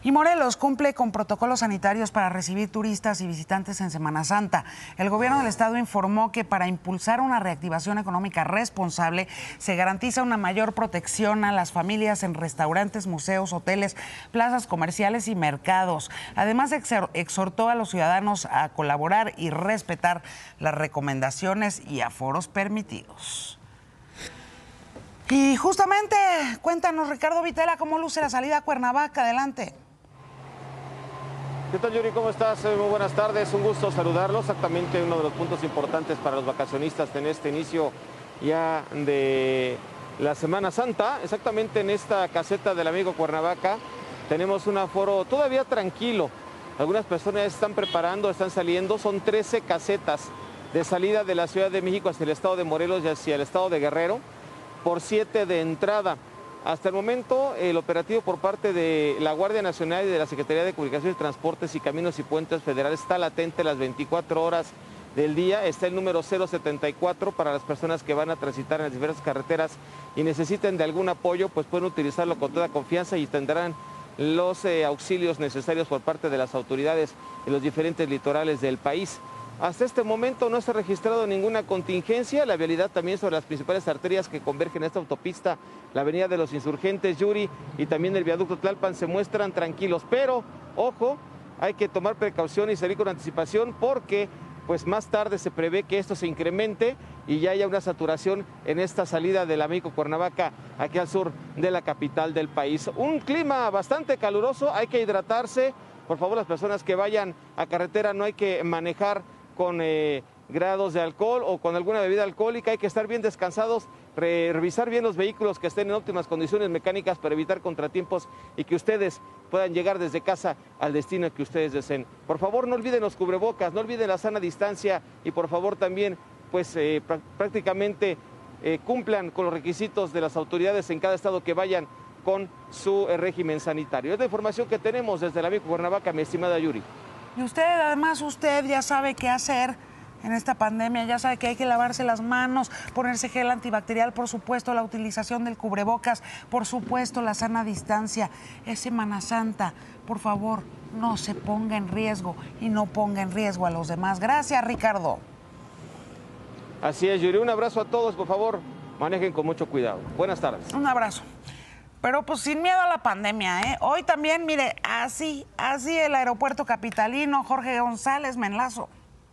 Y Morelos cumple con protocolos sanitarios para recibir turistas y visitantes en Semana Santa. El gobierno del estado informó que para impulsar una reactivación económica responsable se garantiza una mayor protección a las familias en restaurantes, museos, hoteles, plazas comerciales y mercados. Además, exhortó a los ciudadanos a colaborar y respetar las recomendaciones y aforos permitidos. Y justamente, cuéntanos, Ricardo Vitela, cómo luce la salida a Cuernavaca. Adelante. ¿Qué tal, Yuri? ¿Cómo estás? Muy buenas tardes, un gusto saludarlos. Exactamente uno de los puntos importantes para los vacacionistas en este inicio ya de la Semana Santa. Exactamente en esta caseta del amigo Cuernavaca tenemos un aforo todavía tranquilo. Algunas personas están preparando, están saliendo. Son 13 casetas de salida de la Ciudad de México hacia el estado de Morelos y hacia el estado de Guerrero, por 7 de entrada. Hasta el momento, el operativo por parte de la Guardia Nacional y de la Secretaría de Comunicaciones, Transportes y Caminos y Puentes Federales está latente las 24 horas del día. Está el número 074 para las personas que van a transitar en las diversas carreteras y necesiten de algún apoyo, pues pueden utilizarlo con toda confianza y tendrán los auxilios necesarios por parte de las autoridades en los diferentes litorales del país. Hasta este momento no se ha registrado ninguna contingencia. La vialidad también sobre las principales arterias que convergen a esta autopista, la avenida de los Insurgentes, Yuri, y también el viaducto Tlalpan, se muestran tranquilos. Pero, ojo, hay que tomar precaución y salir con anticipación porque pues más tarde se prevé que esto se incremente y ya haya una saturación en esta salida del amigo Cuernavaca aquí al sur de la capital del país. Un clima bastante caluroso, hay que hidratarse. Por favor, las personas que vayan a carretera no hay que manejar con grados de alcohol o con alguna bebida alcohólica. Hay que estar bien descansados, revisar bien los vehículos que estén en óptimas condiciones mecánicas para evitar contratiempos y que ustedes puedan llegar desde casa al destino que ustedes deseen. Por favor, no olviden los cubrebocas, no olviden la sana distancia y por favor también pues prácticamente cumplan con los requisitos de las autoridades en cada estado que vayan con su régimen sanitario. Es la información que tenemos desde la amigo Cuernavaca, mi estimada Yuri. Y usted ya sabe qué hacer en esta pandemia, ya sabe que hay que lavarse las manos, ponerse gel antibacterial, por supuesto, la utilización del cubrebocas, por supuesto, la sana distancia. Es Semana Santa, por favor, no se ponga en riesgo y no ponga en riesgo a los demás. Gracias, Ricardo. Así es, Yuri. Un abrazo a todos, por favor, manejen con mucho cuidado. Buenas tardes. Un abrazo. Pero pues sin miedo a la pandemia, ¿eh? Hoy también, mire, así el aeropuerto capitalino. Jorge González, me enlazo.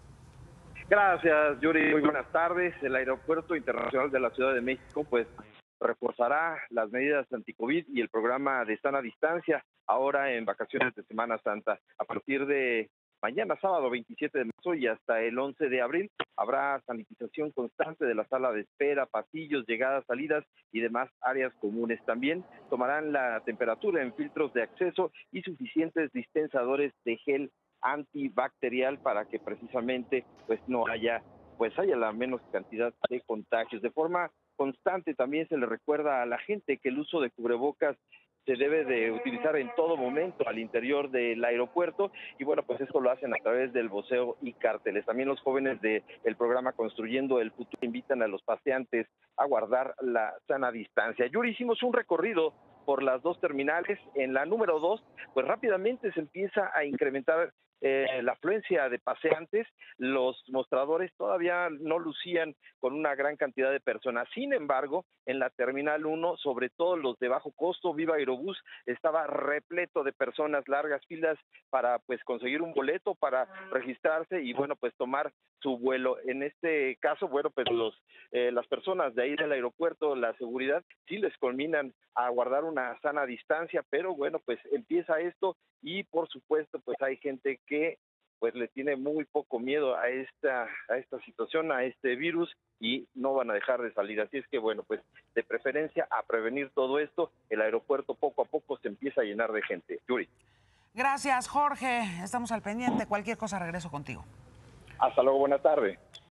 Gracias, Yuri. Muy buenas tardes. El Aeropuerto Internacional de la Ciudad de México, pues, reforzará las medidas anti-COVID y el programa de sana distancia ahora en vacaciones de Semana Santa. A partir de mañana, sábado 27 de marzo y hasta el 11 de abril, habrá sanitización constante de la sala de espera, pasillos, llegadas, salidas y demás áreas comunes. También tomarán la temperatura en filtros de acceso y suficientes dispensadores de gel antibacterial para que precisamente pues no haya la menos cantidad de contagios. De forma constante también se le recuerda a la gente que el uso de cubrebocas se debe de utilizar en todo momento al interior del aeropuerto y bueno, pues esto lo hacen a través del voceo y carteles. También los jóvenes del programa Construyendo el Futuro invitan a los paseantes a guardar la sana distancia. Yuri, hicimos un recorrido por las dos terminales. En la número 2, pues rápidamente se empieza a incrementar la afluencia de paseantes. Los mostradores todavía no lucían con una gran cantidad de personas. Sin embargo, en la terminal 1, sobre todo los de bajo costo, Viva Aerobús, estaba repleto de personas, largas filas para pues conseguir un boleto, para registrarse y bueno, pues tomar su vuelo. En este caso, bueno, pues las personas de ahí del aeropuerto, la seguridad, sí les conminan a guardar una sana distancia, pero bueno, pues empieza esto y por supuesto, pues hay gente que pues le tiene muy poco miedo a esta situación, a este virus y no van a dejar de salir. Así es que bueno, pues de preferencia a prevenir todo esto, el aeropuerto poco a poco se empieza a llenar de gente. Yuri. Gracias, Jorge. Estamos al pendiente. Cualquier cosa regreso contigo. Hasta luego, buena tarde.